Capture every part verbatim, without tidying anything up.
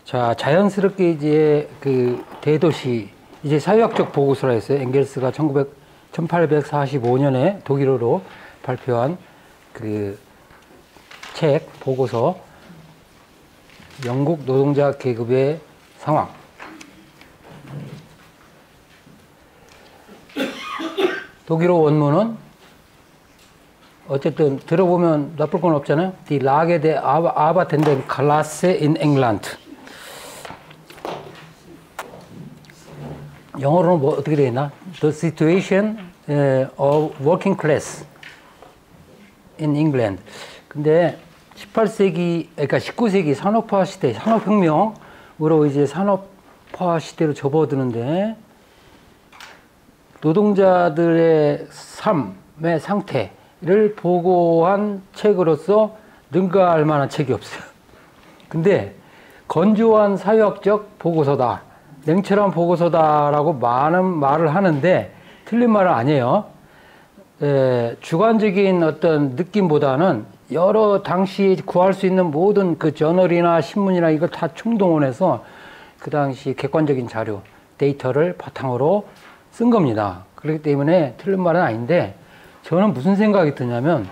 자, 자연스럽게 이제 그 대도시, 이제 사회학적 보고서라 했어요. 엥겔스가 천팔백사십오 년에 독일어로 발표한 그 책, 보고서, 영국 노동자 계급의 상황. 독일어 원문은 어쨌든 들어보면 나쁠 건 없잖아요. Die Lage der arbeitenden Klasse in England. 영어로는 뭐 어떻게 되어 있나? The situation of working class in England. 근데 십팔 세기, 그러니까 십구 세기 산업화 시대, 산업혁명으로 이제 산업화 시대로 접어드는데 노동자들의 삶의 상태를 보고한 책으로서 능가할 만한 책이 없어요. 근데 건조한 사회학적 보고서다, 냉철한 보고서다라고 많은 말을 하는데 틀린 말은 아니에요. 에, 주관적인 어떤 느낌보다는 여러 당시 구할 수 있는 모든 그 저널이나 신문이나 이걸 다 총동원해서 그 당시 객관적인 자료, 데이터를 바탕으로 쓴 겁니다. 그렇기 때문에 틀린 말은 아닌데 저는 무슨 생각이 드냐면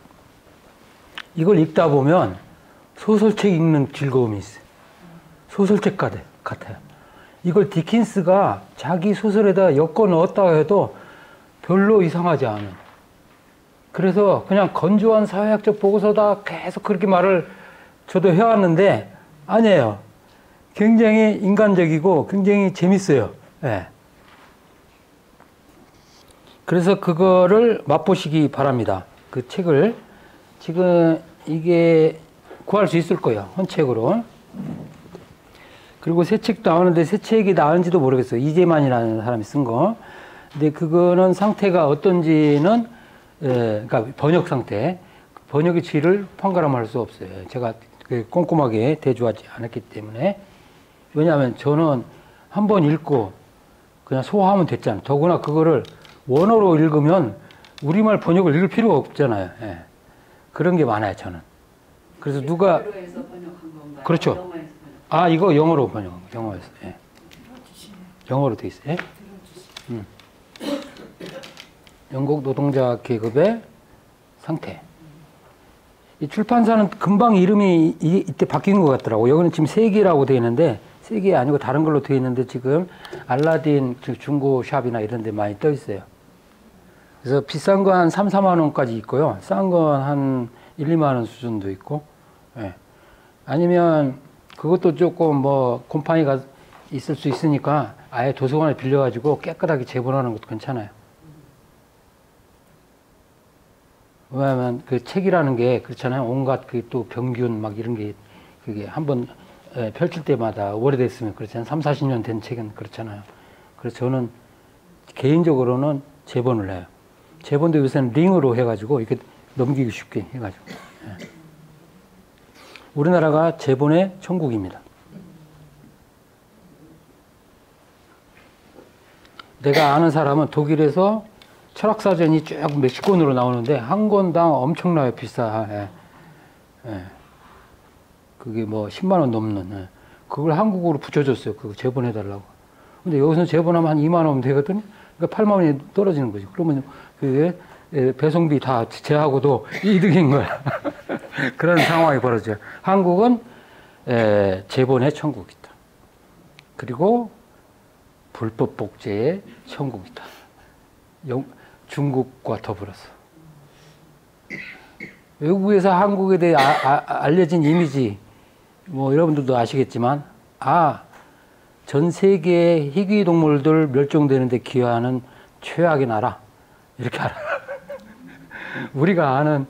이걸 읽다 보면 소설책 읽는 즐거움이 있어요. 소설책 같아요. 이걸 디킨스가 자기 소설에다 엮어 넣었다고 해도 별로 이상하지 않은. 그래서 그냥 건조한 사회학적 보고서다 계속 그렇게 말을 저도 해왔는데 아니에요. 굉장히 인간적이고 굉장히 재밌어요. 네. 그래서 그거를 맛보시기 바랍니다. 그 책을 지금 이게 구할 수 있을 거예요. 헌책으로. 그리고 새 책도 나오는데 새 책이 나은지도 모르겠어요. 이재만이라는 사람이 쓴 거. 근데 그거는 상태가 어떤지는 예, 그러니까 번역 상태, 번역의 질을 판가름할 수 없어요. 제가 꼼꼼하게 대조하지 않았기 때문에. 왜냐하면 저는 한번 읽고 그냥 소화하면 됐잖아요. 더구나 그거를 원어로 읽으면 우리말 번역을 읽을 필요가 없잖아요. 예. 그런 게 많아요, 저는. 그래서 누가 번역한 건가요? 그렇죠. 영어에서 번역. 아, 이거 영어로 번역한 거, 영어에서. 예. 영어로 돼 있어요. 예? 음. 영국 노동자 계급의 상태. 이 출판사는 금방 이름이 이, 이때 바뀐 것 같더라고요. 여기는 지금 세계라고 되어 있는데 세계 아니고 다른 걸로 되어 있는데 지금 알라딘 중고샵이나 이런 데 많이 떠 있어요. 그래서 비싼 거 한 삼, 사만 원까지 있고요. 싼 건 한 일, 이만 원 수준도 있고. 예. 아니면 그것도 조금 뭐 곰팡이가 있을 수 있으니까 아예 도서관에 빌려가지고 깨끗하게 재본하는 것도 괜찮아요. 왜냐하면 그 책이라는 게 그렇잖아요. 온갖 그 또 병균 막 이런 게 그게 한번 펼칠 때마다 오래됐으면 그렇잖아요. 삼, 사십 년 된 책은 그렇잖아요. 그래서 저는 개인적으로는 재본을 해요. 재본도 요새는 링으로 해가지고 이렇게 넘기기 쉽게 해가지고. 예. 우리나라가 재본의 천국입니다. 내가 아는 사람은 독일에서 철학사전이 쭉 몇십 권으로 나오는데 한 권당 엄청나게 비싸. 예. 예. 그게 뭐 십만 원 넘는. 예. 그걸 한국어로 붙여줬어요. 그거 재본해달라고. 근데 여기서 재본하면 한 이만 원 되거든요. 그러니까 팔만 원이 떨어지는 거죠. 그러면 그게 배송비 다 제하고도 이득인 거야. 그런 상황이 벌어져요. 한국은 에, 재본의 천국이다. 그리고 불법 복제의 천국이다. 영, 중국과 더불어서. 외국에서 한국에 대해 아, 아, 알려진 이미지, 뭐 여러분들도 아시겠지만, 아, 전 세계의 희귀 동물들 멸종되는데 기여하는 최악의 나라. 이렇게 알아. 우리가 아는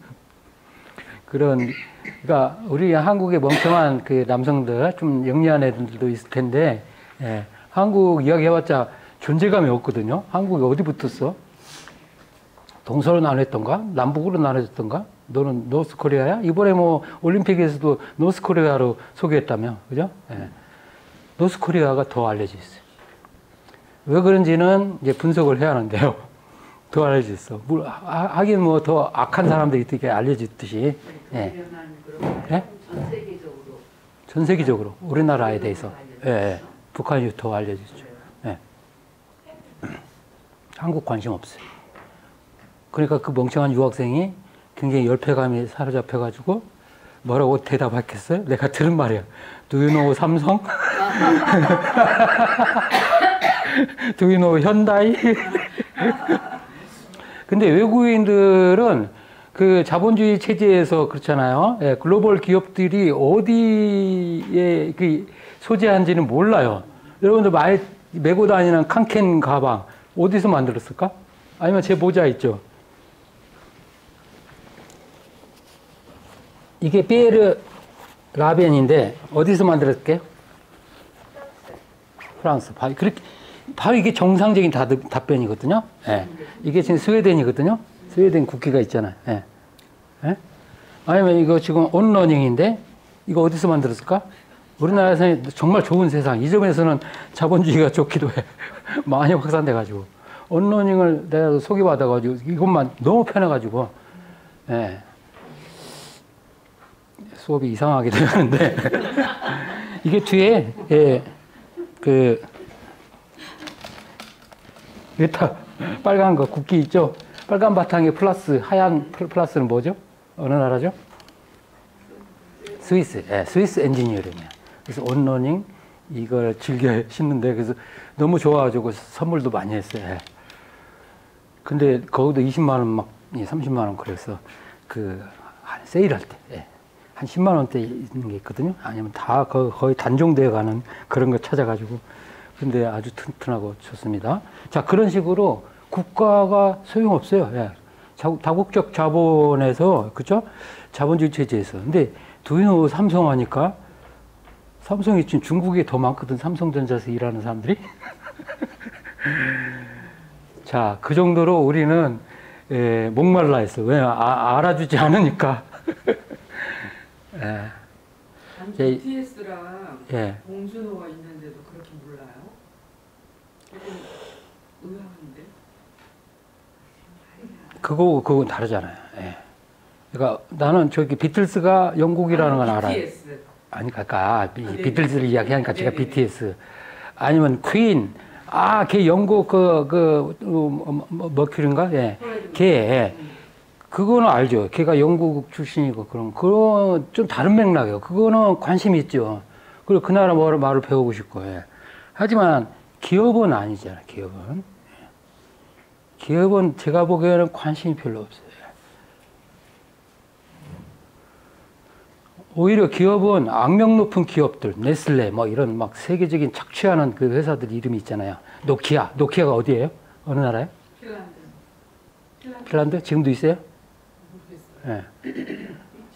그런, 그러니까 우리 한국의 멍청한 그 남성들, 좀 영리한 애들도 있을 텐데, 예, 한국 이야기 해봤자 존재감이 없거든요. 한국이 어디 붙었어? 동서로 나눴던가? 남북으로 나눠졌던가? 너는 노스코리아야? 이번에 뭐 올림픽에서도 노스코리아로 소개했다며, 그죠? 예. 노스코리아가 더 알려져 있어요. 왜 그런지는 이제 분석을 해야 하는데요. 더 알려져 있어. 하긴 뭐 더 악한 사람들이 되게 알려졌듯이. 예. 그러면 예? 전 세계적으로 전 세계적으로 우리나라에 대해서. 예, 예. 북한이 더 알려졌죠. 예. 한국 관심 없어요. 그러니까 그 멍청한 유학생이 굉장히 열패감이 사로잡혀가지고 뭐라고 대답했겠어요? 내가 들은 말이야. Do you know 삼성? Do you know 현다이? 근데 외국인들은 그 자본주의 체제에서 그렇잖아요. 예, 글로벌 기업들이 어디에 그 소재한지는 몰라요. 여러분들 많이 메고 다니는 칸켄 가방 어디서 만들었을까? 아니면 제 모자 있죠. 이게 피에르 라벤인데 어디서 만들었을게요? 프랑스. 바로, 그렇게, 바로 이게 정상적인 답, 답변이거든요. 예. 이게 지금 스웨덴이거든요. 스웨덴 국기가 있잖아요. 예. 예? 아니면 이거 지금 온러닝인데 이거 어디서 만들었을까? 우리나라에서는 정말 좋은 세상. 이 점에서는 자본주의가 좋기도 해. 많이 확산돼가지고. 온러닝을 내가 소개받아가지고 이것만 너무 편해가지고. 예. 수업이 이상하게 되는데. 이게 뒤에, 예, 그, 메타, 빨간 거, 국기 있죠? 빨간 바탕에 플러스, 하얀 플러스는 뭐죠? 어느 나라죠? 스위스, 예, 스위스 엔지니어링이야. 그래서 온러닝 이걸 즐겨 신는데, 그래서 너무 좋아가지고 선물도 많이 했어요. 예. 근데 거기도 이십만 원 막, 삼십만 원 그래서 그, 세일할 때, 예. 한 십만 원대 있는 게 있거든요. 아니면 다 거의 단종되어 가는 그런 거 찾아가지고. 근데 아주 튼튼하고 좋습니다. 자, 그런 식으로 국가가 소용없어요. 예. 다국적 자본에서, 그죠? 자본주의 체제에서. 근데 두유노 삼성 하니까 삼성이 지금 중국에 더 많거든. 삼성전자에서 일하는 사람들이. 자, 그 정도로 우리는 예, 목말라 했어. 왜? 아, 알아주지 않으니까. 예. 아니, 비티에스랑 예. 봉준호가 있는데도 그렇게 몰라요? 조금 의아한데? 그거, 그거 다르잖아요. 예. 그러니까 나는 저기 비틀스가 영국이라는 건 알아요. 비티에스. 아니, 그러니까 비, 아, 네. 비틀스를 이야기하니까 네, 제가 네. 비티에스. 아니면 퀸. 아, 걔 영국 그, 그, 뭐, 뭐, 머큐리인가? 예. 걔. 예. 그거는 알죠. 걔가 영국 출신이고, 그럼, 그건 좀 다른 맥락이에요. 그거는 관심이 있죠. 그리고 그 나라 뭐 말을 배우고 싶고, 예. 하지만 기업은 아니잖아요, 기업은. 기업은 제가 보기에는 관심이 별로 없어요. 오히려 기업은 악명 높은 기업들, 네슬레, 뭐 이런 막 세계적인 착취하는 그 회사들 이름이 있잖아요. 노키아. 노키아가 어디예요? 어느 나라예요? 핀란드. 핀란드. 핀란드? 지금도 있어요? 모르겠어요. 예.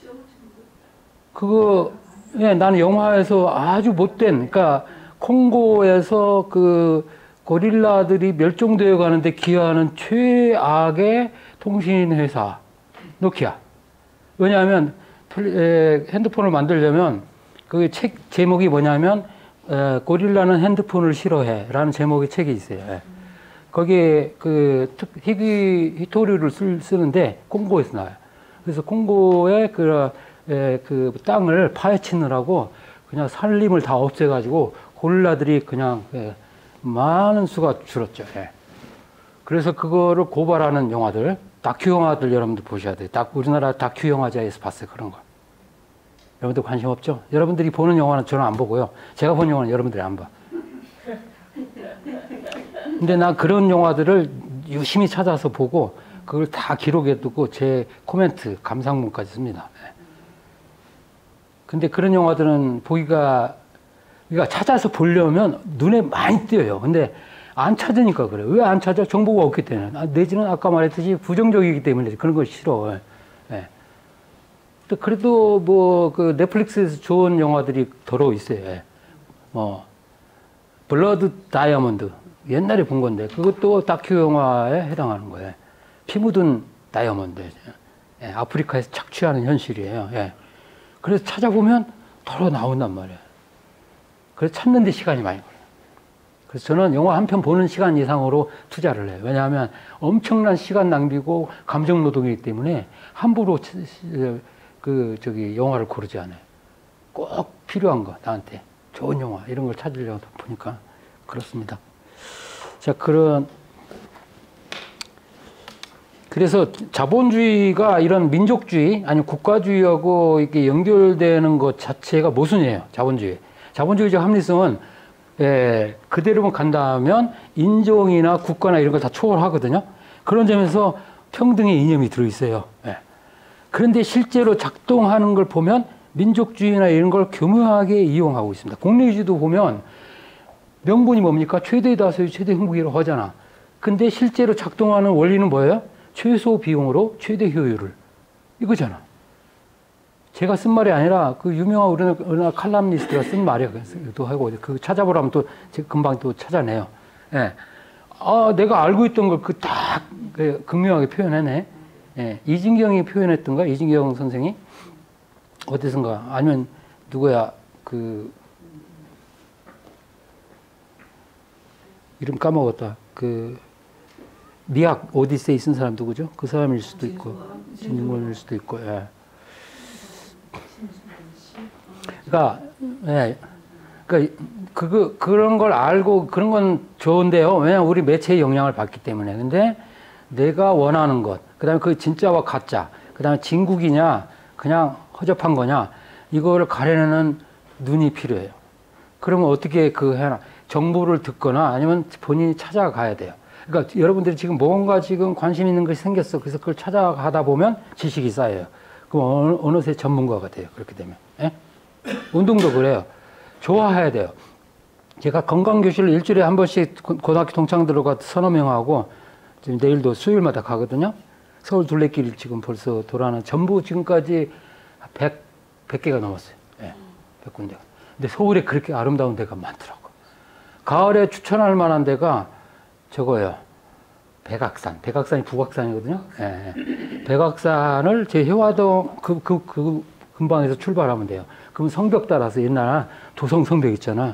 그거, 예, 나는 영화에서 아주 못된, 그러니까 콩고에서 그 고릴라들이 멸종되어 가는데 기여하는 최악의 통신 회사, 노키아. 왜냐하면 에, 핸드폰을 만들려면 그 책 제목이 뭐냐면 에, 고릴라는 핸드폰을 싫어해 라는 제목의 책이 있어요. 예. 거기에 그 희귀 히토류를 쓸, 쓰는데 콩고에서 나와요. 그래서 콩고의 그, 에, 그 땅을 파헤치느라고 그냥 산림을 다 없애가지고 고릴라들이 그냥 예, 많은 수가 줄었죠. 예. 그래서 그거를 고발하는 영화들, 다큐 영화들 여러분들 보셔야 돼요. 딱 우리나라 다큐 영화제에서 봤어요. 그런 거. 여러분들 관심 없죠? 여러분들이 보는 영화는 저는 안 보고요. 제가 본 영화는 여러분들이 안 봐. 근데 나 그런 영화들을 유심히 찾아서 보고 그걸 다 기록해 두고 제 코멘트, 감상문까지 씁니다. 네. 근데 그런 영화들은 보기가, 그러니까 찾아서 보려면 눈에 많이 띄어요. 근데 안 찾으니까 그래요. 왜 안 찾아? 정보가 없기 때문에. 아, 내지는 아까 말했듯이 부정적이기 때문에 그런 걸 싫어. 네. 그래도 뭐 그 넷플릭스에서 좋은 영화들이 더러 있어요. 예. 뭐 블러드 다이아몬드 옛날에 본 건데 그것도 다큐 영화에 해당하는 거예요. 피 묻은 다이아몬드. 예. 아프리카에서 착취하는 현실이에요. 예. 그래서 찾아보면 더러 나온단 말이에요. 그래서 찾는데 시간이 많이 걸려요. 그래서 저는 영화 한 편 보는 시간 이상으로 투자를 해요. 왜냐하면 엄청난 시간 낭비고 감정 노동이기 때문에 함부로 그 저기 영화를 고르지 않아요. 꼭 필요한 거, 나한테 좋은 영화 이런 걸 찾으려고 보니까 그렇습니다. 자, 그런 그래서 자본주의가 이런 민족주의 아니 국가주의하고 이렇게 연결되는 것 자체가 모순이에요. 자본주의. 자본주의적 합리성은 예, 그대로만 간다면 인종이나 국가나 이런 걸 다 초월하거든요. 그런 점에서 평등의 이념이 들어있어요. 예. 그런데 실제로 작동하는 걸 보면 민족주의나 이런 걸 교묘하게 이용하고 있습니다. 공리주의도 보면 명분이 뭡니까? 최대 다수의 최대 행복이라고 하잖아. 근데 실제로 작동하는 원리는 뭐예요? 최소 비용으로 최대 효율을. 이거잖아. 제가 쓴 말이 아니라 그 유명한 우리나라 칼럼니스트가 쓴 말이야. 또 하고 그 찾아보라면 또 금방 또 찾아내요. 예. 아, 내가 알고 있던 걸 그 딱 극명하게 표현하네. 예. 이진경이 표현했던가? 이진경 선생이? 어디선가? 아니면 누구야? 그 이름 까먹었다. 그 미학 오디세이 쓴 사람 누구죠? 그 사람일 수도 있고 진중권일 수도 있고. 예. 그러니까, 예. 그러니까 그 그런 걸 알고 그런 건 좋은데요. 왜냐하면 우리 매체의 영향을 받기 때문에. 근데 내가 원하는 것, 그다음에 그 진짜와 가짜, 그다음에 진국이냐, 그냥 허접한 거냐, 이거를 가려내는 눈이 필요해요. 그러면 어떻게 그 해나 정보를 듣거나 아니면 본인이 찾아가야 돼요. 그러니까 여러분들이 지금 뭔가 지금 관심 있는 것이 생겼어. 그래서 그걸 찾아가다 보면 지식이 쌓여요. 그럼 어느, 어느새 전문가가 돼요. 그렇게 되면. 예? 운동도 그래요. 좋아해야 돼요. 제가 건강교실을 일주일에 한 번씩 고등학교 동창들과 서너 명하고 지금 내일도 수요일마다 가거든요. 서울 둘레길 지금 벌써 돌아는 전부 지금까지 백, 백 개가 넘었어요. 예, 백 군데가. 근데 서울에 그렇게 아름다운 데가 많더라고. 가을에 추천할 만한 데가 저거예요. 백악산. 백악산이 북악산이거든요. 예, 예. 백악산을 제 해화동 그, 그, 그 근방에서 출발하면 돼요. 그럼 성벽 따라서 옛날 도성 성벽 있잖아.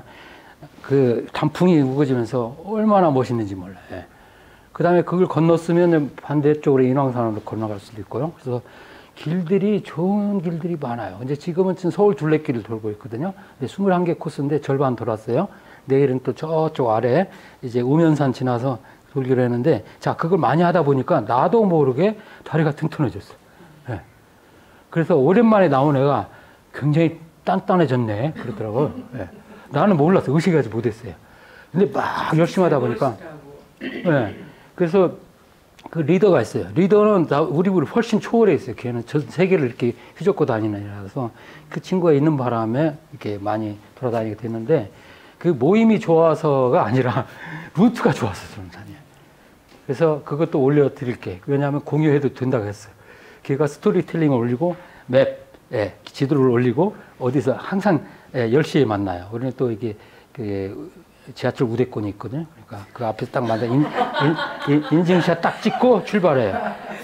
그 단풍이 우거지면서 얼마나 멋있는지 몰라요. 예. 그 다음에 그걸 건넜으면 반대쪽으로 인왕산으로 건너갈 수도 있고요. 그래서 길들이 좋은 길들이 많아요. 이제 지금은 지금 서울 둘레길을 돌고 있거든요. 근데 스물한 개 코스인데 절반 돌았어요. 내일은 또 저쪽 아래 이제 우면산 지나서 돌기로 했는데, 자, 그걸 많이 하다 보니까 나도 모르게 다리가 튼튼해졌어. 예. 그래서 오랜만에 나온 애가 굉장히 단단해졌네. 그러더라고요. 예. 나는 몰랐어. 의식하지 못했어요. 근데 막 열심히 하다 보니까. 예. 그래서 그 리더가 있어요. 리더는 나, 우리 우리 훨씬 초월해 있어요. 걔는 전 세계를 이렇게 휘젓고 다니는 애라서 그 친구가 있는 바람에 이렇게 많이 돌아다니게 됐는데, 그 모임이 좋아서가 아니라 루트가 좋아서 저는 다녀요. 그래서 그것도 올려드릴게. 왜냐하면 공유해도 된다고 했어요. 걔가 스토리텔링을 올리고 맵, 예, 지도를 올리고 어디서 항상 예, 열 시에 만나요. 우리는 또 이게 그 지하철 우대권이 있거든요. 그러니까 그 앞에서 딱 만나 인, 인, 인증샷 딱 찍고 출발해요.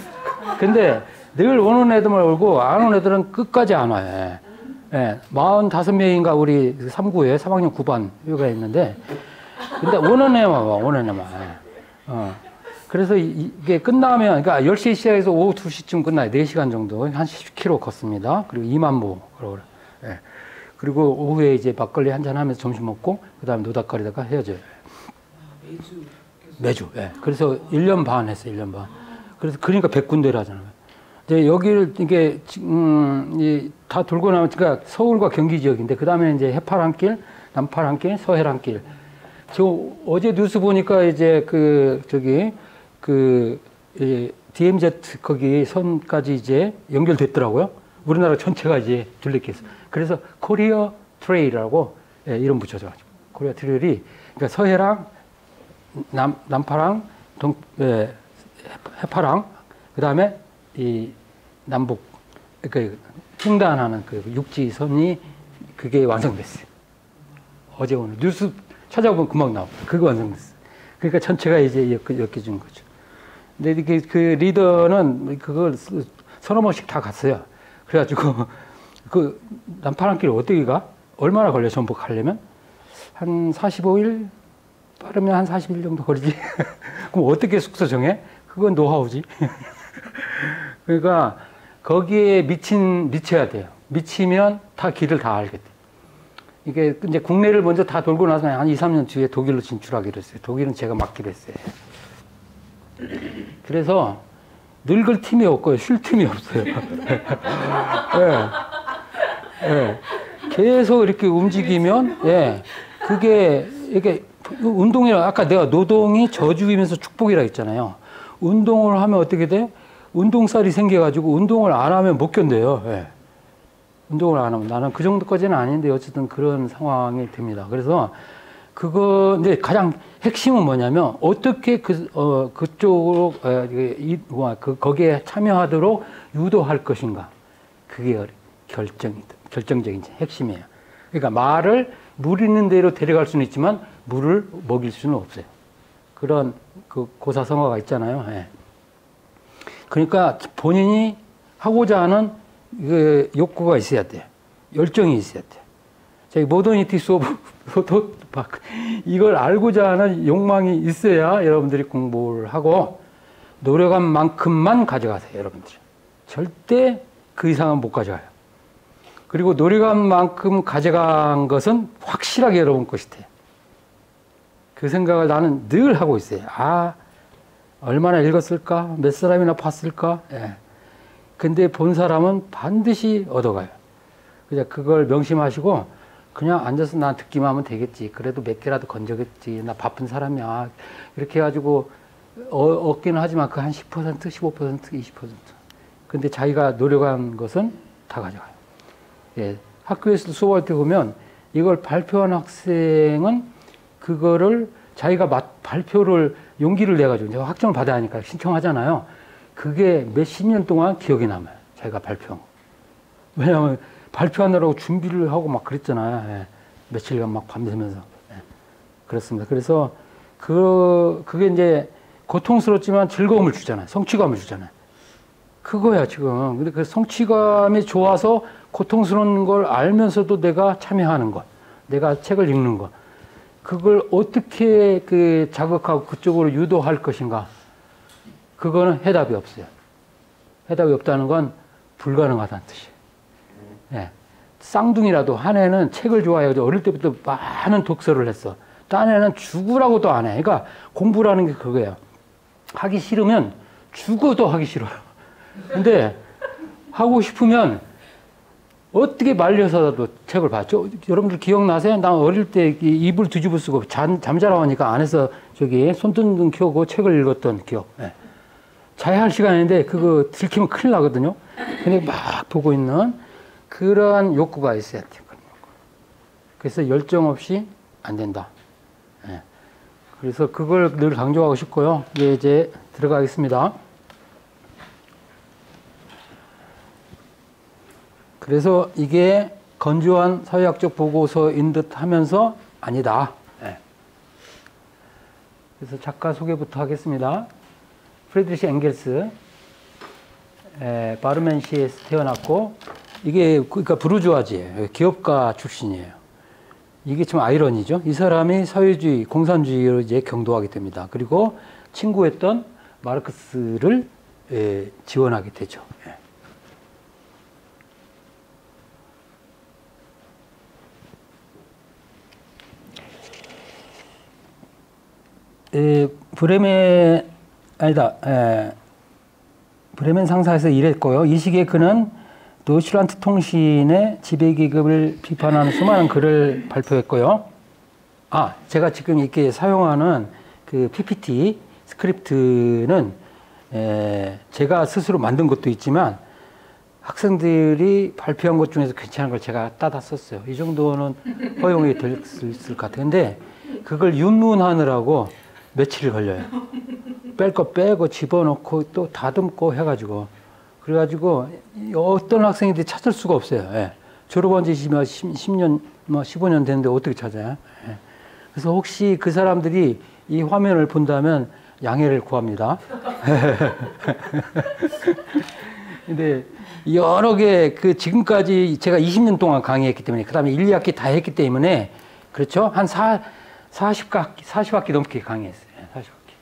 근데 늘 오는 애들만 오고 안 오는 애들은 끝까지 안 와요. 예, 사십오 명인가 우리 삼 구에 삼 학년 구 반 여기가 있는데, 근데 오는 애만 와, 오는 애만. 예. 어. 그래서 이게 끝나면, 그러니까 열 시에 시작해서 오후 두 시쯤 끝나요. 네 시간 정도. 한 십 킬로미터 걷습니다. 그리고 이만 보. 예. 그리고 오후에 이제 막걸리 한잔 하면서 점심 먹고, 그 다음에 노닥거리다가 헤어져요. 매주. 매주. 예. 그래서 일 년 반 했어요, 일 년 반. 그래서, 그러니까 백 군데를 하잖아요. 이제 여기를, 이게, 음, 이, 다 돌고 나면, 그러니까 서울과 경기 지역인데, 그 다음에 이제 해파랑길, 남파랑길, 서해랑길. 저 어제 뉴스 보니까 이제 그, 저기, 그, 이 디엠제트 거기 선까지 이제 연결됐더라고요. 우리나라 전체가 이제 둘레길에서. 그래서 코리아 트레일이라고 예, 이름 붙여줘가지고. 코리아 트레일이, 그러니까 서해랑 남, 남파랑 동, 예, 해파랑, 그 다음에 이 남북, 그 횡단하는 그 육지선이 그게 완성됐어요. 어제 오늘 뉴스 찾아보면 금방 나오고. 그거 완성됐어요. 그러니까 전체가 이제 엮여준 거죠. 근데 이렇게 그 리더는 그걸 서너 번씩 다 갔어요. 그래가지고 그 남파랑길 어떻게 가? 얼마나 걸려 전부 가려면? 한 사십오 일? 빠르면 한 사십 일 정도 걸리지. 그럼 어떻게 숙소 정해? 그건 노하우지. 그러니까 거기에 미친, 미쳐야 돼요. 미치면 다 길을 다 알게 돼. 이게 이제 국내를 먼저 다 돌고 나서 한 이, 삼 년 뒤에 독일로 진출하기로 했어요. 독일은 제가 맡기로 했어요. 그래서 늙을 틈이 없고요. 쉴 틈이 없어요. 예. 예. 계속 이렇게 움직이면, 예. 그게, 이게, 운동이, 아까 내가 노동이 저주이면서 축복이라 했잖아요. 운동을 하면 어떻게 돼? 운동살이 생겨가지고 운동을 안 하면 못 견뎌요. 예. 운동을 안 하면. 나는 그 정도까지는 아닌데 어쨌든 그런 상황이 됩니다. 그래서 그거, 근데 가장 핵심은 뭐냐면 어떻게 그, 어, 그쪽으로, 어, 이, 그, 거기에 참여하도록 유도할 것인가. 그게 결정, 결정적인 핵심이에요. 그러니까 말을 물 있는 데로 데려갈 수는 있지만 물을 먹일 수는 없어요. 그런 그 고사성어가 있잖아요. 예. 그러니까 본인이 하고자 하는 그 욕구가 있어야 돼. 열정이 있어야 돼. 저희 모더니티스 오브 토토박 이걸 알고자 하는 욕망이 있어야 여러분들이 공부를 하고 노력한 만큼만 가져가세요. 여러분들. 절대 그 이상은 못 가져가요. 그리고 노력한 만큼 가져간 것은 확실하게 여러분 것이 돼. 그 생각을 나는 늘 하고 있어요. 아, 얼마나 읽었을까? 몇 사람이나 봤을까? 예. 근데 본 사람은 반드시 얻어가요. 그냥 그걸 명심하시고 그냥 앉아서 난 듣기만 하면 되겠지. 그래도 몇 개라도 건져겠지. 나 바쁜 사람이야. 이렇게 해가지고 어, 얻기는 하지만 그 한 십 퍼센트, 십오 퍼센트, 이십 퍼센트. 근데 자기가 노력한 것은 다 가져가요. 예. 학교에서 수업할 때 보면 이걸 발표한 학생은 그거를 자기가 맛, 발표를 용기를 내가지고 이제 학점을 받아야 하니까 신청하잖아요. 그게 몇십 년 동안 기억에 남아요. 자기가 발표한 거. 왜냐하면 발표하느라고 준비를 하고 막 그랬잖아요. 예. 며칠간 막 밤새면서. 예. 그렇습니다. 그래서 그, 그게 이제 고통스럽지만 즐거움을 주잖아요. 성취감을 주잖아요. 그거야, 지금. 근데 그 성취감이 좋아서 고통스러운 걸 알면서도 내가 참여하는 것. 내가 책을 읽는 것. 그걸 어떻게 그 자극하고 그쪽으로 유도할 것인가. 그거는 해답이 없어요. 해답이 없다는 건 불가능하다는 뜻이에요. 예. 쌍둥이라도 한 애는 책을 좋아해가지고 어릴 때부터 많은 독서를 했어. 딴 애는 죽으라고도 안 해. 그러니까 공부라는 게 그거예요. 하기 싫으면 죽어도 하기 싫어요. 근데 하고 싶으면 어떻게 말려서라도 책을 봤죠? 여러분들 기억나세요? 나 어릴 때 이불 뒤집어 쓰고 잠, 잠자라고 하니까 안에서 저기 손등등 켜고 책을 읽었던 기억. 예. 자야 할 시간인데 그거 들키면 큰일 나거든요. 근데 막 보고 있는 그러한 욕구가 있어야 돼요. 그래서 열정 없이 안 된다. 예. 그래서 그걸 늘 강조하고 싶고요. 이제, 이제 들어가겠습니다. 그래서 이게 건조한 사회학적 보고서인 듯 하면서 아니다. 예. 그래서 작가 소개부터 하겠습니다. 프리드리히 엥겔스, 에, 바르멘시에서 태어났고, 이게, 그러니까 부르주아지예요. 기업가 출신이에요. 이게 참 아이러니죠. 이 사람이 사회주의, 공산주의로 이제 경도하게 됩니다. 그리고 친구였던 마르크스를 에, 지원하게 되죠. 예. 에, 브레멘, 아니다, 에, 브레멘 상사에서 일했고요. 이 시기에 그는 도이칠란드 통신의 지배계급을 비판하는 수많은 글을 발표했고요. 아, 제가 지금 이렇게 사용하는 그 피피티 스크립트는 에, 제가 스스로 만든 것도 있지만 학생들이 발표한 것 중에서 괜찮은 걸 제가 따다 썼어요. 이 정도는 허용이 될 수 있을 것 같은데 그걸 윤문하느라고 며칠 걸려요. 뺄 거 빼고 집어넣고 또 다듬고 해가지고 그래가지고 어떤 학생인지 찾을 수가 없어요. 예. 졸업한 지 십 년, 뭐 십오 년 됐는데 어떻게 찾아요? 예. 그래서 혹시 그 사람들이 이 화면을 본다면 양해를 구합니다. 근데 여러 개 그 지금까지 제가 이십 년 동안 강의했기 때문에 그 다음에 일, 이 학기 다 했기 때문에 그렇죠? 한 사, 사십 학기, 사십 학기 넘게 강의했어요. 사십 학기.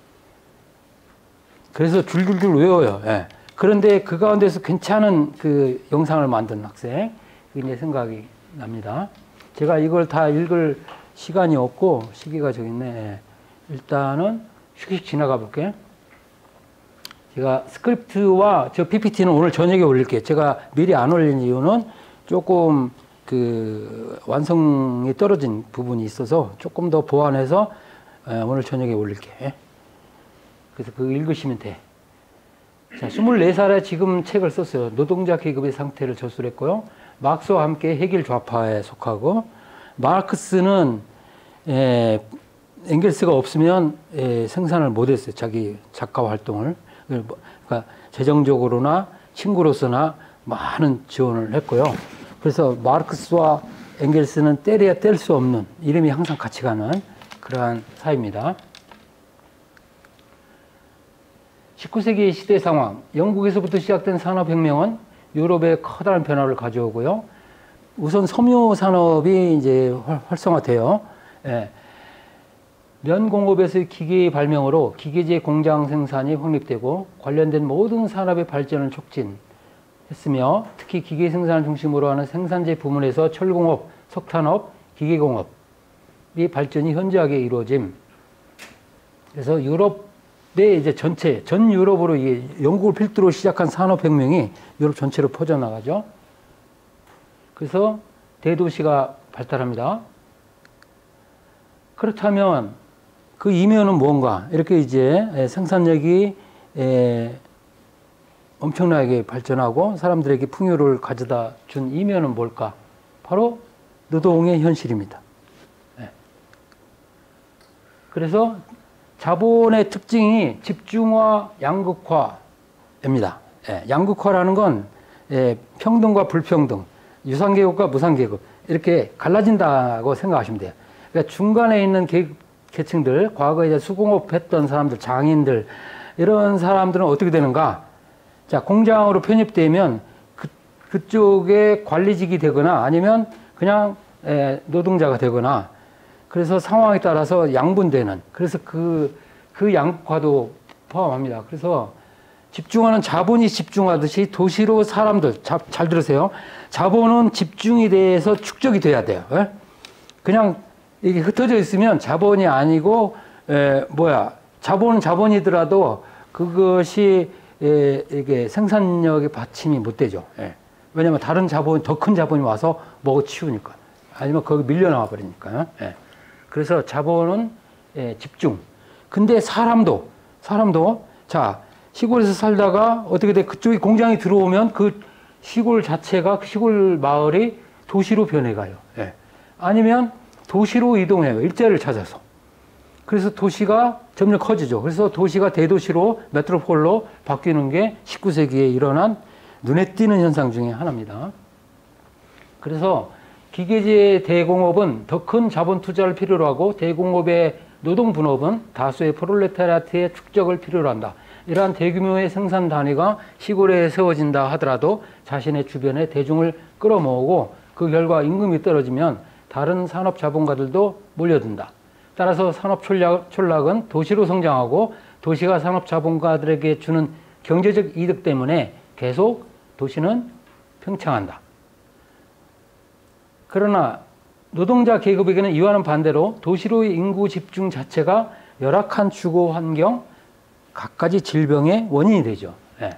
그래서 줄줄줄 외워요. 예. 그런데 그 가운데서 괜찮은 그 영상을 만든 학생, 그게 이제 생각이 납니다. 제가 이걸 다 읽을 시간이 없고 시기가 저기 있네. 예. 일단은 휙휙 지나가 볼게요. 제가 스크립트와 저 피피티는 오늘 저녁에 올릴게요. 제가 미리 안 올린 이유는 조금 그 완성이 떨어진 부분이 있어서 조금 더 보완해서 오늘 저녁에 올릴게요. 그래서 그거 읽으시면 돼. 자, 스물네 살에 지금 책을 썼어요. 노동자 계급의 상태를 저술했고요. 막스와 함께 헬겔 좌파에 속하고, 마르크스는 에, 엥겔스가 없으면 에, 생산을 못했어요. 자기 작가 활동을. 그러니까 재정적으로나 친구로서나 많은 지원을 했고요. 그래서 마르크스와 엥겔스는 때려야 뗄 수 없는, 이름이 항상 같이 가는 그러한 사이입니다. 십구 세기 시대 상황, 영국에서부터 시작된 산업혁명은 유럽에 커다란 변화를 가져오고요. 우선 섬유 산업이 이제 활성화돼요. 예. 면공업에서의 기계의 발명으로 기계제 공장 생산이 확립되고 관련된 모든 산업의 발전을 촉진했으며, 특히 기계 생산을 중심으로 하는 생산재 부문에서 철공업, 석탄업, 기계공업이 발전이 현저하게 이루어짐. 그래서 유럽의 이제 전체, 전 유럽으로 이게 영국을 필두로 시작한 산업혁명이 유럽 전체로 퍼져나가죠. 그래서 대도시가 발달합니다. 그렇다면 그 이면은 뭔가? 이렇게 이제 생산력이 엄청나게 발전하고 사람들에게 풍요를 가져다 준 이면은 뭘까? 바로 노동의 현실입니다. 그래서 자본의 특징이 집중화, 양극화입니다. 양극화라는 건 평등과 불평등, 유상계급과 무상계급, 이렇게 갈라진다고 생각하시면 돼요. 그러니까 중간에 있는 계급, 계층들, 과거에 이제 수공업 했던 사람들, 장인들, 이런 사람들은 어떻게 되는가? 자, 공장으로 편입되면 그, 그쪽에 관리직이 되거나 아니면 그냥 에, 노동자가 되거나, 그래서 상황에 따라서 양분되는, 그래서 그, 그 양과도 포함합니다. 그래서 집중하는, 자본이 집중하듯이 도시로 사람들, 자, 잘 들으세요. 자본은 집중이 돼서 축적이 돼야 돼요. 에? 그냥 이게 흩어져 있으면 자본이 아니고, 에, 뭐야, 자본은 자본이더라도 그것이 에, 이게 생산력의 받침이 못 되죠. 예. 왜냐하면 다른 자본, 더 큰 자본이 와서 먹어 치우니까. 아니면 거기 밀려 나와 버리니까요. 예. 그래서 자본은 예, 집중. 근데 사람도, 사람도, 자, 시골에서 살다가 어떻게 돼? 그쪽에 공장이 들어오면 그 시골 자체가, 그 시골 마을이 도시로 변해가요. 예. 아니면 도시로 이동해요. 일자리를 찾아서. 그래서 도시가 점점 커지죠. 그래서 도시가 대도시로, 메트로폴로 바뀌는 게 십구 세기에 일어난 눈에 띄는 현상 중에 하나입니다. 그래서 기계제 대공업은 더 큰 자본 투자를 필요로 하고, 대공업의 노동 분업은 다수의 프롤레타리아트의 축적을 필요로 한다. 이러한 대규모의 생산 단위가 시골에 세워진다 하더라도 자신의 주변에 대중을 끌어모으고, 그 결과 임금이 떨어지면 다른 산업 자본가들도 몰려든다. 따라서 산업 촌락, 촌락은 도시로 성장하고, 도시가 산업 자본가들에게 주는 경제적 이득 때문에 계속 도시는 팽창한다. 그러나 노동자 계급에게는 이와는 반대로 도시로의 인구 집중 자체가 열악한 주거 환경, 갖가지 질병의 원인이 되죠. 예.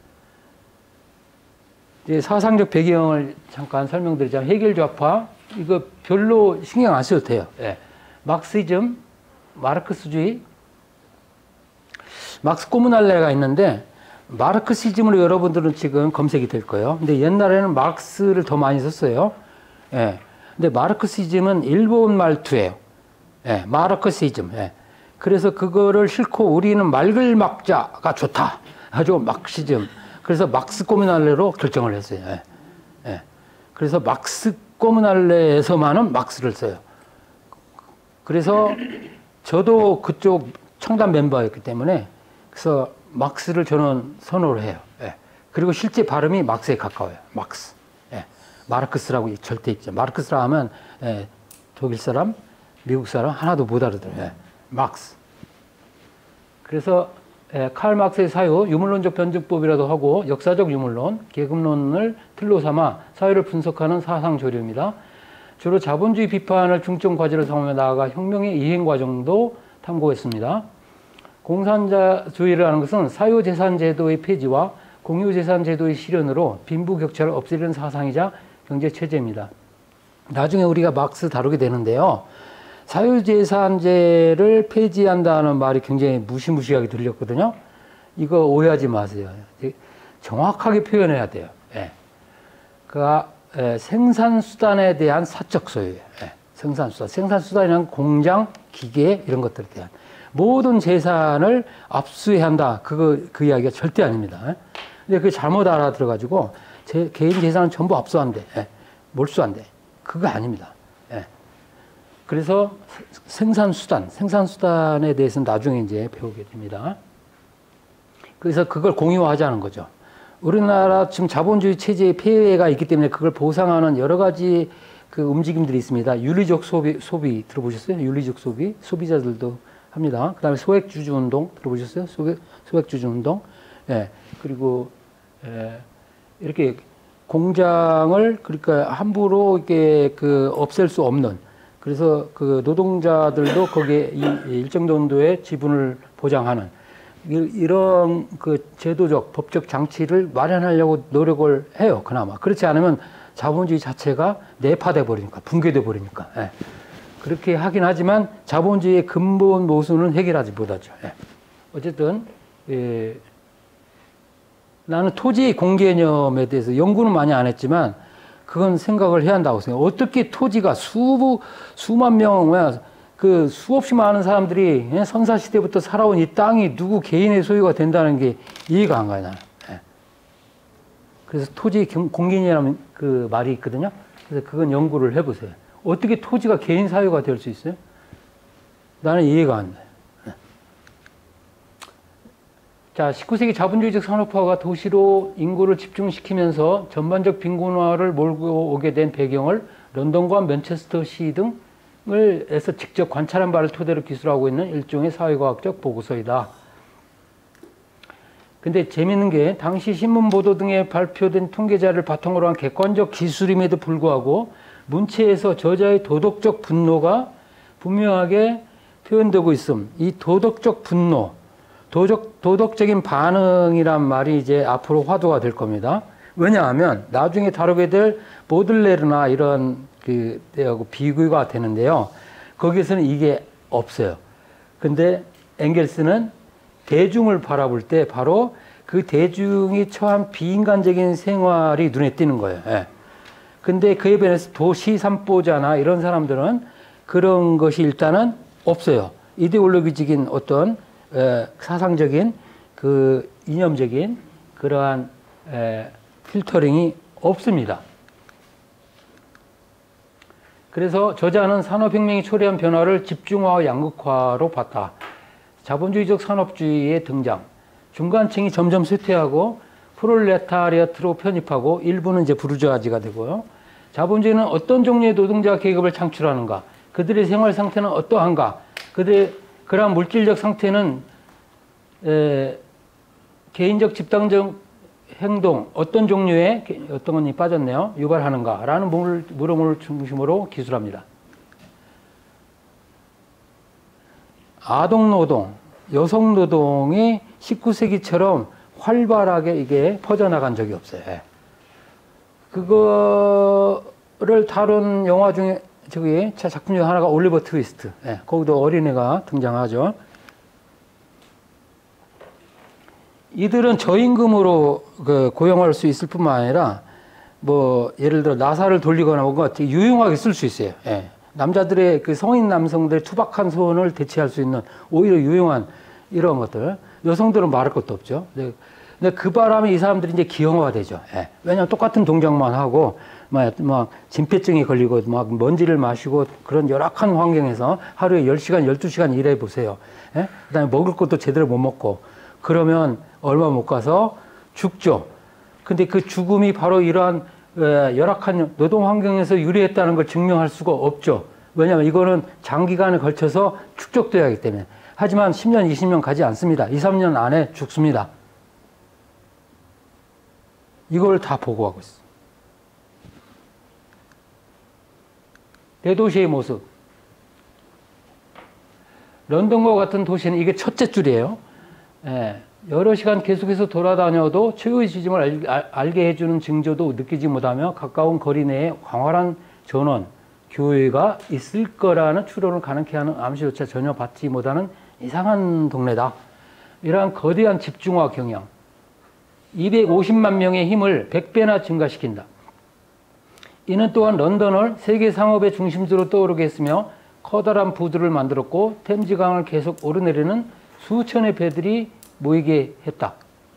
이제 사상적 배경을 잠깐 설명드리자면, 헬겔 좌파, 이거 별로 신경 안 써도 돼요. 예. 막시즘, 마르크스주의, 막스 꼬무날레가 있는데, 마르크시즘으로 여러분들은 지금 검색이 될 거예요. 근데 옛날에는 막스를 더 많이 썼어요. 예. 근데 마르크시즘은 일본 말투예요. 예. 마르크시즘. 예. 그래서 그거를 싫고 우리는 맑을 막자가 좋다. 아주 막시즘. 그래서 막스 꼬무날레로 결정을 했어요. 예. 예. 그래서 막스 꼬무날레에서만은 막스를 써요. 그래서 저도 그쪽 청단 멤버였기 때문에, 그래서 막스를 저는 선호를 해요. 예. 그리고 실제 발음이 막스에 가까워요. 막스. 예. 마르크스라고 절대 있죠. 마르크스라 하면 예, 독일 사람, 미국 사람 하나도 못 알아들어요. 예. 막스. 그래서 예, 칼 막스의 사유, 유물론적 변증법이라도 하고, 역사적 유물론, 계급론을 틀로 삼아 사회를 분석하는 사상 조류입니다. 주로 자본주의 비판을 중점 과제로 삼으며 나아가 혁명의 이행 과정도 탐구했습니다. 공산주의라는 것은 사유재산제도의 폐지와 공유재산제도의 실현으로 빈부격차를 없애려는 사상이자 경제체제입니다. 나중에 우리가 막스 다루게 되는데요. 사유재산제를 폐지한다는 말이 굉장히 무시무시하게 들렸거든요. 이거 오해하지 마세요. 정확하게 표현해야 돼요. 예. 그가 예, 생산수단에 대한 사적 소유예요. 예. 생산수단. 생산수단이란 공장, 기계 이런 것들에 대한 모든 재산을 압수해야 한다. 그거 그 이야기가 절대 아닙니다. 예. 근데 그게 잘못 알아들어가지고 제 개인 재산은 전부 압수한대. 예. 몰수한대. 그거 아닙니다. 예. 그래서 생산수단, 생산수단에 대해서는 나중에 이제 배우게 됩니다. 그래서 그걸 공유화하자는 거죠. 우리나라 지금 자본주의 체제의 폐해가 있기 때문에 그걸 보상하는 여러 가지 그 움직임들이 있습니다. 윤리적 소비, 소비 들어보셨어요? 윤리적 소비? 소비자들도 합니다. 그 다음에 소액주주 운동 들어보셨어요? 소액, 소액주주 운동? 예. 그리고, 예. 이렇게 공장을 그러니까 함부로 이렇게 그 없앨 수 없는 그래서 그 노동자들도 거기에 일정 정도의 지분을 보장하는 이런 그 제도적 법적 장치를 마련하려고 노력을 해요. 그나마 그렇지 않으면 자본주의 자체가 내파돼 버리니까 붕괴돼 버리니까 예. 그렇게 하긴 하지만 자본주의의 근본 모순은 해결하지 못하죠. 예. 어쨌든 예. 나는 토지의 공개념에 대해서 연구는 많이 안 했지만 그건 생각을 해야 한다고 생각해요. 어떻게 토지가 수, 수만 명, 그 수없이 많은 사람들이 선사시대부터 살아온 이 땅이 누구 개인의 소유가 된다는 게 이해가 안 가요, 나는. 그래서 토지 공개념이라는 그 말이 있거든요. 그래서 그건 연구를 해보세요. 어떻게 토지가 개인 사유가 될 수 있어요? 나는 이해가 안 돼요. 자, 십구 세기 자본주의적 산업화가 도시로 인구를 집중시키면서 전반적 빈곤화를 몰고 오게 된 배경을 런던과 맨체스터 시 등을 에서 직접 관찰한 바를 토대로 기술하고 있는 일종의 사회과학적 보고서이다. 근데 재미있는 게 당시 신문 보도 등에 발표된 통계자를 바탕으로 한 객관적 기술임에도 불구하고 문체에서 저자의 도덕적 분노가 분명하게 표현되고 있음. 이 도덕적 분노, 도덕, 도덕적인 반응이란 말이 이제 앞으로 화두가 될 겁니다. 왜냐하면 나중에 다루게 될 보들레르나 이런 그 때하고 비교가 되는데요. 거기에서는 이게 없어요. 근데 엥겔스는 대중을 바라볼 때 바로 그 대중이 처한 비인간적인 생활이 눈에 띄는 거예요. 예. 근데 그에 비해서 도시 산보자나 이런 사람들은 그런 것이 일단은 없어요. 이데올로기적인 어떤 에, 사상적인 그 이념적인 그러한 에, 필터링이 없습니다. 그래서 저자는 산업혁명이 초래한 변화를 집중화와 양극화로 봤다. 자본주의적 산업주의의 등장, 중간층이 점점 쇠퇴하고 프롤레타리아트로 편입하고 일부는 이제 부르주아지가 되고요. 자본주의는 어떤 종류의 노동자 계급을 창출하는가? 그들의 생활 상태는 어떠한가? 그들의 그러한 물질적 상태는 에, 개인적 집단적 행동 어떤 종류의 어떤 것이 빠졌네요. 유발하는가? 라는 물음을 중심으로 기술합니다. 아동노동, 여성노동이 십구 세기처럼 활발하게 이게 퍼져나간 적이 없어요. 그거를 다룬 영화 중에 저기 작품 중 하나가 올리버 트위스트. 예, 거기도 어린애가 등장하죠. 이들은 저임금으로 그 고용할 수 있을 뿐만 아니라 뭐 예를 들어 나사를 돌리거나 뭔가 되게 유용하게 쓸 수 있어요. 예. 남자들의 그 성인 남성들의 투박한 소원을 대체할 수 있는 오히려 유용한 이런 것들. 여성들은 말할 것도 없죠. 근데 그 바람에 이 사람들이 이제 기형화가 되죠. 예. 왜냐하면 똑같은 동작만 하고 막, 막 진폐증이 걸리고 막 먼지를 마시고 그런 열악한 환경에서 하루에 열 시간, 열두 시간 일해 보세요. 예? 그다음에 먹을 것도 제대로 못 먹고 그러면 얼마 못 가서 죽죠. 근데 그 죽음이 바로 이러한 열악한 노동 환경에서 유리했다는 걸 증명할 수가 없죠. 왜냐하면 이거는 장기간에 걸쳐서 축적돼야 하기 때문에. 하지만 십 년, 이십 년 가지 않습니다. 이, 삼 년 안에 죽습니다. 이걸 다 보고하고 있어요. 대도시의 모습. 런던과 같은 도시는 이게 첫째 줄이에요. 예, 여러 시간 계속해서 돌아다녀도 최후의 지점을 알, 알, 알게 해주는 징조도 느끼지 못하며 가까운 거리 내에 광활한 전원, 교회가 있을 거라는 추론을 가능케 하는 암시조차 전혀 받지 못하는 이상한 동네다. 이러한 거대한 집중화 경향. 이백오십만 명의 힘을 백 배나 증가시킨다. 이는 또한 런던을 세계 상업의 중심지로 떠오르게 했으며 커다란 부두를 만들었고 템즈강을 계속 오르내리는 수천의 배들이 모이게 했다.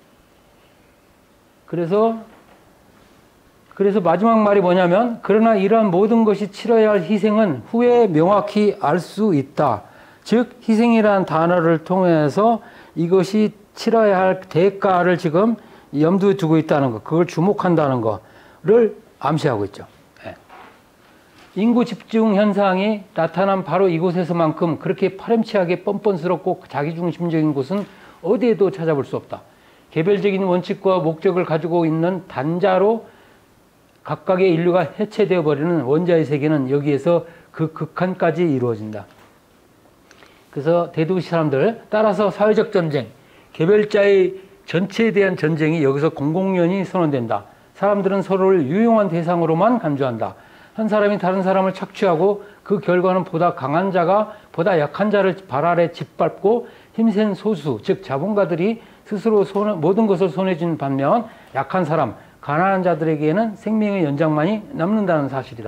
그래서 그래서 마지막 말이 뭐냐면 그러나 이러한 모든 것이 치러야 할 희생은 후에 명확히 알 수 있다. 즉 희생이라는 단어를 통해서 이것이 치러야 할 대가를 지금 염두에 두고 있다는 것, 그걸 주목한다는 것을 암시하고 있죠. 네. 인구 집중 현상이 나타난 바로 이곳에서만큼 그렇게 파렴치하게 뻔뻔스럽고 자기중심적인 곳은 어디에도 찾아볼 수 없다. 개별적인 원칙과 목적을 가지고 있는 단자로 각각의 인류가 해체되어 버리는 원자의 세계는 여기에서 그 극한까지 이루어진다. 그래서 대도시 사람들, 따라서 사회적 전쟁, 개별자의 전체에 대한 전쟁이 여기서 공공연히 선언된다. 사람들은 서로를 유용한 대상으로만 간주한다. 한 사람이 다른 사람을 착취하고 그 결과는 보다 강한 자가 보다 약한 자를 발 아래 짓밟고 힘센 소수, 즉 자본가들이 스스로 손, 모든 것을 손에 쥔 반면 약한 사람, 가난한 자들에게는 생명의 연장만이 남는다는 사실이다.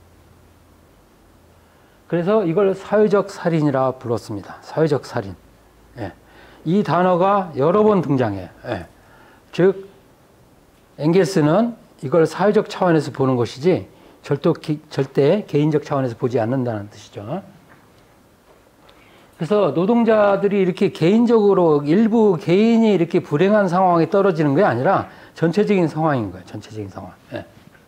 그래서 이걸 사회적 살인이라 불렀습니다. 사회적 살인. 예. 이 단어가 여러 번 등장해요. 예. 즉 엥겔스는 이걸 사회적 차원에서 보는 것이지 절대, 절대 개인적 차원에서 보지 않는다는 뜻이죠. 그래서 노동자들이 이렇게 개인적으로 일부 개인이 이렇게 불행한 상황에 떨어지는 게 아니라 전체적인 상황인 거예요. 전체적인 상황. 예.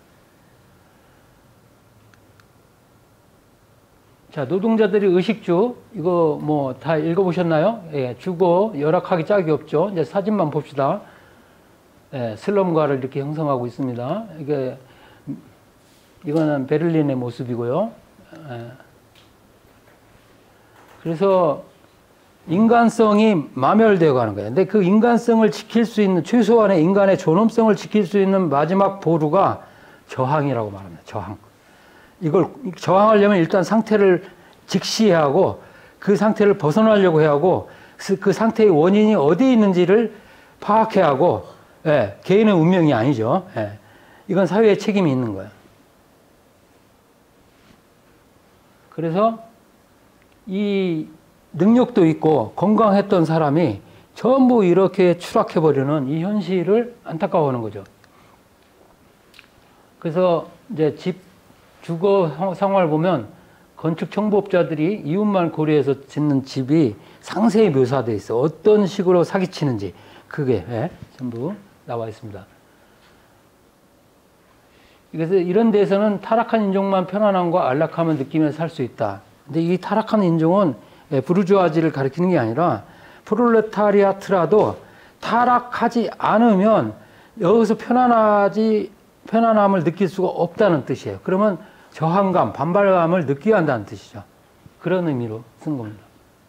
자, 노동자들이 의식주, 이거 뭐 다 읽어보셨나요? 예, 주거 열악하기 짝이 없죠. 이제 사진만 봅시다. 예, 슬럼가를 이렇게 형성하고 있습니다. 이게, 이거는 베를린의 모습이고요. 예. 그래서 인간성이 마멸되어 가는 거예요. 근데 그 인간성을 지킬 수 있는, 최소한의 인간의 존엄성을 지킬 수 있는 마지막 보루가 저항이라고 말합니다. 저항. 이걸 저항하려면 일단 상태를 직시해야 하고 그 상태를 벗어나려고 해야 하고 그 상태의 원인이 어디에 있는지를 파악해야 하고, 예, 개인의 운명이 아니죠. 예, 이건 사회의 책임이 있는 거예요. 그래서 이 능력도 있고 건강했던 사람이 전부 이렇게 추락해버리는 이 현실을 안타까워하는 거죠. 그래서 이제 집 주거 상황을 보면 건축 청부업자들이 이웃만 고려해서 짓는 집이 상세히 묘사되어 있어. 어떤 식으로 사기치는지 그게, 예, 전부 나와 있습니다. 그래서 이런 데서는 타락한 인종만 편안함과 안락함을 느끼며 살 수 있다. 근데 이 타락한 인종은 부르주아지를 가리키는 게 아니라 프롤레타리아트라도 타락하지 않으면 여기서 편안하지 편안함을 느낄 수가 없다는 뜻이에요. 그러면 저항감, 반발감을 느껴야 한다는 뜻이죠. 그런 의미로 쓴 겁니다.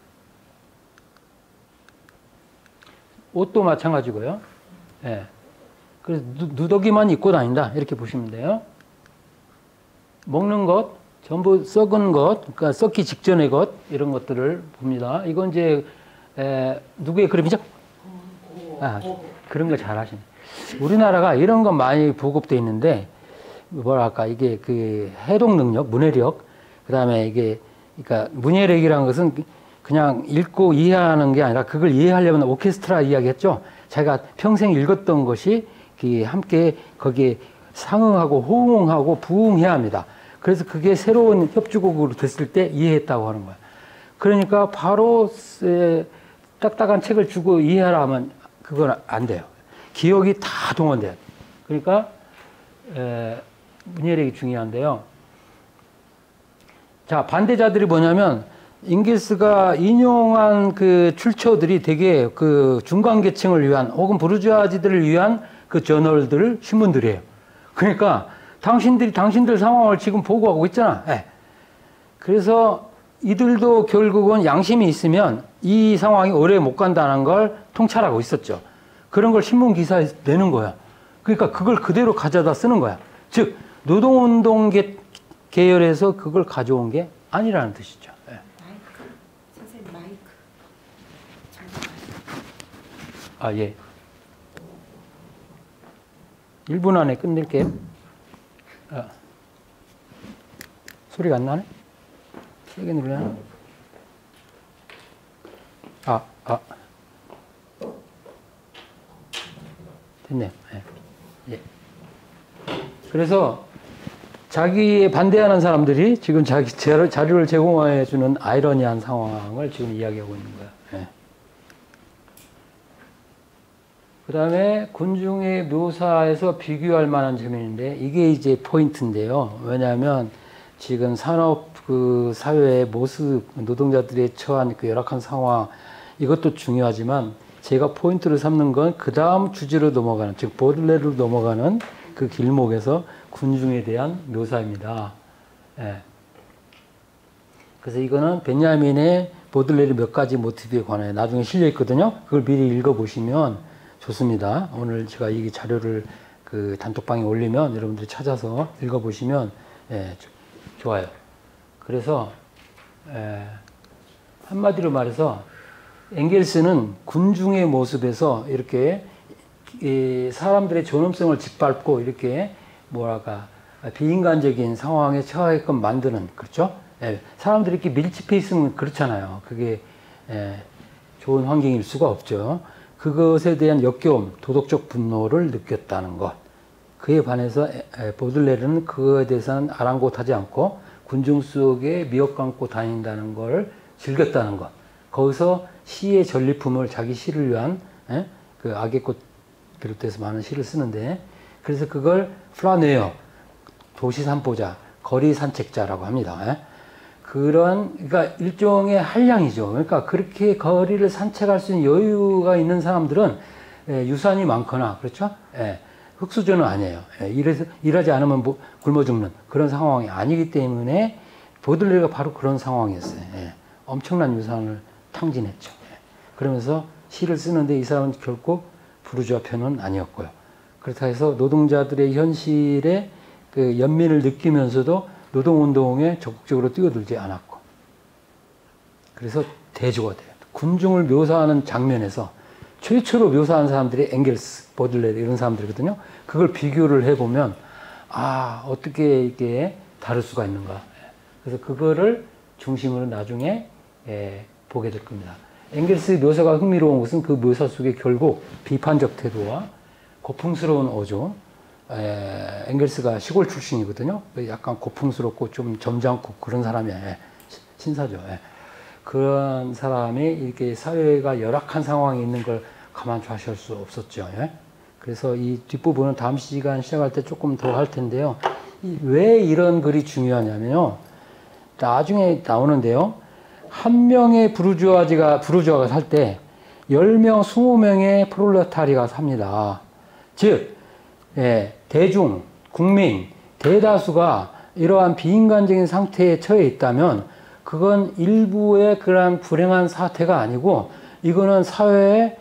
옷도 마찬가지고요. 예. 그래서 누더기만 입고 다닌다. 이렇게 보시면 돼요. 먹는 것, 전부 썩은 것, 그러니까 썩기 직전의 것, 이런 것들을 봅니다. 이건 이제, 에, 누구의 그림이죠? 아, 그런 거 잘 하시네. 우리나라가 이런 건 많이 보급되어 있는데, 뭐랄까, 이게 그 해독 능력, 문해력, 그 다음에 이게, 그러니까 문해력이라는 것은 그냥 읽고 이해하는 게 아니라 그걸 이해하려면 오케스트라 이야기 했죠? 자기가 평생 읽었던 것이 함께 거기에 상응하고 호응하고 부응해야 합니다. 그래서 그게 새로운 협주곡으로 됐을 때 이해했다고 하는 거야. 그러니까 바로 딱딱한 책을 주고 이해하라 하면 그건 안 돼요. 기억이 다 동원돼요. 그러니까 에, 문해력이 중요한데요. 자, 반대자들이 뭐냐면 잉글스가 인용한 그 출처들이 되게 그 중간계층을 위한 혹은 부르주아지들을 위한 그 저널들, 신문들이에요. 그러니까 당신들이 당신들 상황을 지금 보고하고 있잖아. 예. 그래서 이들도 결국은 양심이 있으면 이 상황이 오래 못 간다는 걸 통찰하고 있었죠. 그런 걸 신문 기사에 내는 거야. 그러니까 그걸 그대로 가져다 쓰는 거야. 즉 노동운동 계, 계열에서 그걸 가져온 게 아니라는 뜻이죠. 예. 마이크. 선생님 마이크. 아, 예. 일 분 안에 끝낼게요. 아. 소리가 안 나네? 세게 누르나? 아, 아. 됐네요. 예. 예. 그래서 자기에 반대하는 사람들이 지금 자기 자료를 제공해 주는 아이러니한 상황을 지금 이야기하고 있는 거야. 예. 그 다음에 군중의 묘사에서 비교할 만한 점이 있는데 이게 이제 포인트인데요. 왜냐하면 지금 산업 그 사회의 모습, 노동자들의 처한 그 열악한 상황 이것도 중요하지만 제가 포인트를 삼는 건 그 다음 주제로 넘어가는, 즉 보들레르로 넘어가는 그 길목에서 군중에 대한 묘사입니다. 예. 그래서 이거는 베냐민의 보들레르 몇 가지 모티브에 관해 나중에 실려 있거든요. 그걸 미리 읽어보시면 좋습니다. 오늘 제가 이 자료를 그 단톡방에 올리면 여러분들이 찾아서 읽어보시면 예, 좋아요. 그래서 에, 한마디로 말해서 엥겔스는 군중의 모습에서 이렇게 이 사람들의 존엄성을 짓밟고 이렇게 뭐랄까 비인간적인 상황에 처하게끔 만드는, 그렇죠? 예, 사람들이 이렇게 밀집해 있으면 그렇잖아요. 그게 예, 좋은 환경일 수가 없죠. 그것에 대한 역겨움, 도덕적 분노를 느꼈다는 것. 그에 반해서 보들레르는 그거에 대해서는 아랑곳하지 않고 군중 속에 미역 감고 다닌다는 걸 즐겼다는 것. 거기서 시의 전리품을 자기 시를 위한 에? 그 악의 꽃 비롯해서 많은 시를 쓰는데, 그래서 그걸 플라네어, 도시 산보자, 거리 산책자라고 합니다. 에? 그런, 그러니까 일종의 한량이죠. 그러니까 그렇게 거리를 산책할 수 있는 여유가 있는 사람들은 에, 유산이 많거나, 그렇죠? 에, 흑수저는 아니에요. 예, 일해서, 일하지 않으면 뭐 굶어 죽는 그런 상황이 아니기 때문에 보들레르가 바로 그런 상황이었어요. 예, 엄청난 유산을 탕진했죠. 예, 그러면서 시를 쓰는데 이 사람은 결코 부르주아 편은 아니었고요. 그렇다 해서 노동자들의 현실에 그 연민을 느끼면서도 노동운동에 적극적으로 뛰어들지 않았고, 그래서 대조가 돼요. 군중을 묘사하는 장면에서 최초로 묘사한 사람들이 엥겔스, 보들레르 이런 사람들이거든요. 그걸 비교를 해보면 아 어떻게 이게 다를 수가 있는가. 그래서 그거를 중심으로 나중에 예, 보게 될 겁니다. 엥겔스의 묘사가 흥미로운 것은 그 묘사 속에 결국 비판적 태도와 고풍스러운 어조. 에, 엥겔스가 시골 출신이거든요. 약간 고풍스럽고 좀 점잖고 그런 사람이 예, 신사죠. 예. 그런 사람이 이렇게 사회가 열악한 상황에 있는 걸 가만 좌시할 수 없었죠. 예? 그래서 이 뒷부분은 다음 시간 시작할 때 조금 더 할 텐데요. 이, 왜 이런 글이 중요하냐면요. 나중에 나오는데요. 한 명의 부르주아지가, 부르주아가 살 때 열 명, 스무 명의 프롤레타리가 삽니다. 즉, 예, 대중, 국민, 대다수가 이러한 비인간적인 상태에 처해 있다면 그건 일부의 그러한 불행한 사태가 아니고 이거는 사회에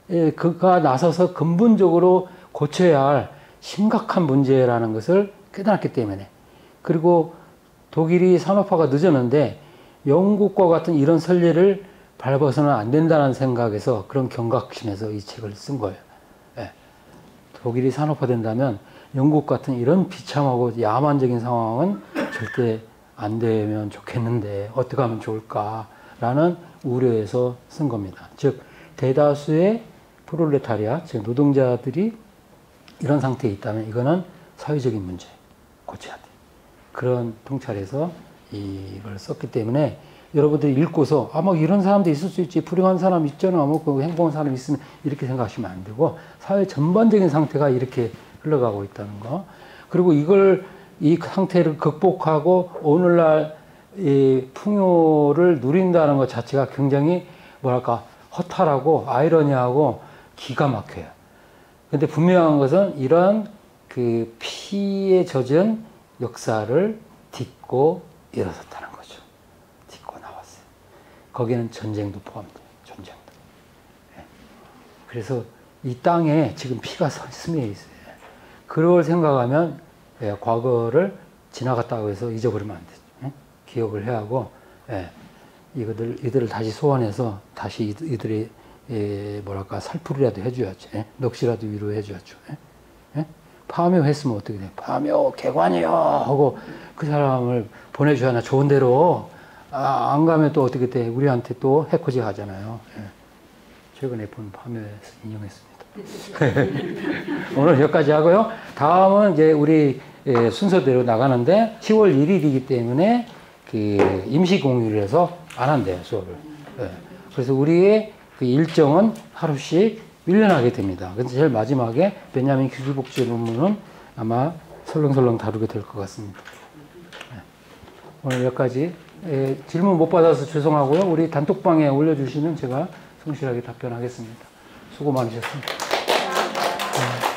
그가 나서서 근본적으로 고쳐야 할 심각한 문제라는 것을 깨달았기 때문에, 그리고 독일이 산업화가 늦었는데 영국과 같은 이런 선례를 밟아서는 안 된다는 생각에서 그런 경각심에서 이 책을 쓴 거예요. 예. 독일이 산업화된다면 영국 같은 이런 비참하고 야만적인 상황은 절대 안 되면 좋겠는데 어떻게 하면 좋을까라는 우려에서 쓴 겁니다. 즉 대다수의 프롤레타리아, 즉 노동자들이 이런 상태에 있다면 이거는 사회적인 문제, 고쳐야 돼. 그런 통찰에서 이걸 썼기 때문에 여러분들이 읽고서 아, 뭐 이런 사람도 있을 수 있지, 불행한 사람 있잖아, 뭐 그 행복한 사람 있으면 이렇게 생각하시면 안 되고 사회 전반적인 상태가 이렇게 흘러가고 있다는 거. 그리고 이걸 이 상태를 극복하고 오늘날 이 풍요를 누린다는 것 자체가 굉장히 뭐랄까 허탈하고 아이러니하고 기가 막혀요. 근데 분명한 것은 이러한 그 피에 젖은 역사를 딛고 일어섰다는 거죠. 거기에는 전쟁도 포함돼요. 전쟁도. 예. 그래서 이 땅에 지금 피가 스며 있어요. 그걸 생각하면 예, 과거를 지나갔다고 해서 잊어버리면 안 되죠. 예? 기억을 해야 하고 예, 이것들, 이들을 다시 소환해서 다시 이, 이들의 예, 뭐랄까 살풀이라도 해줘야죠. 예? 넋이라도 위로해줘야죠. 예? 예? 파묘했으면 어떻게 돼? 파묘 개관이요 하고 그 사람을 보내줘야 하나 좋은 대로 아, 안 가면 또 어떻게 돼? 우리한테 또 해코지 하잖아요. 예. 최근에 본 파묘에서 인용했습니다. 오늘 여기까지 하고요. 다음은 이제 우리 예, 순서대로 나가는데 시월 일일이기 때문에 그 임시 공휴일에서 안 한대요, 수업을. 예. 그래서 우리의 그 일정은 하루씩 밀려나게 됩니다. 그래서 제일 마지막에 베냐민 기술복지 논문은 아마 설렁설렁 다루게 될 것 같습니다. 예. 오늘 여기까지. 예, 질문 못 받아서 죄송하고요. 우리 단톡방에 올려주시면 제가 성실하게 답변하겠습니다. 수고 많으셨습니다. 예.